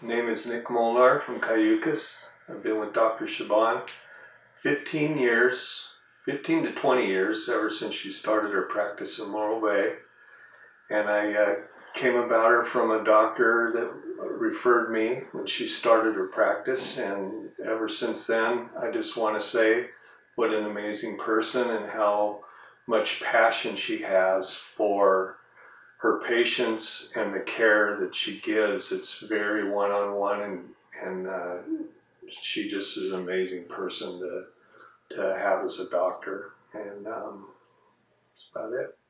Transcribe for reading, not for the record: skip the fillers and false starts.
Name is Nick Molnar from Cayucas. I've been with Dr. Shaban 15 years, 15 to 20 years, ever since she started her practice in Morro Bay. And I came about her from a doctor that referred me when she started her practice. And ever since then, I just want to say what an amazing person and how much passion she has for her patients and the care that she gives. It's very one-on-one, and she just is an amazing person to have as a doctor. And that's about it.